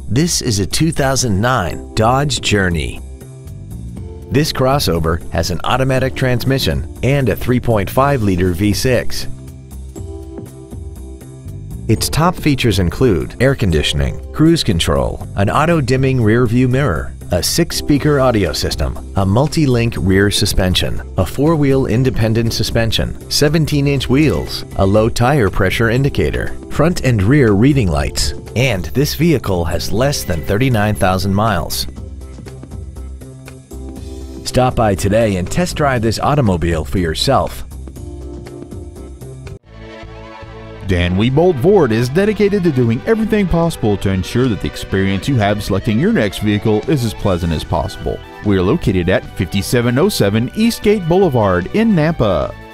This is a 2009 Dodge Journey. This crossover has an automatic transmission and a 3.5-liter V6. Its top features include air conditioning, cruise control, an auto-dimming rear-view mirror, a 6-speaker audio system, a multi-link rear suspension, a 4-wheel independent suspension, 17-inch wheels, a low tire pressure indicator, front and rear reading lights, and this vehicle has less than 39,000 miles. Stop by today and test drive this automobile for yourself. Dan Wiebold Ford is dedicated to doing everything possible to ensure that the experience you have selecting your next vehicle is as pleasant as possible. We are located at 5707 Eastgate Boulevard in Nampa.